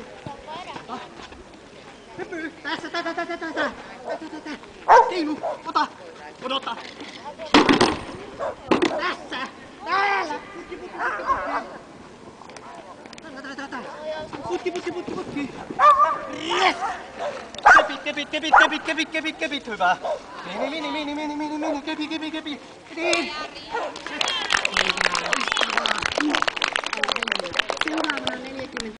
Hyppy! Tässä! Tiinu! Ota! Odota! Tässä! Täällä! Putki! Yes! Kepit! Hyvä! Meni! Kepi! Niin! Seuraavana 40.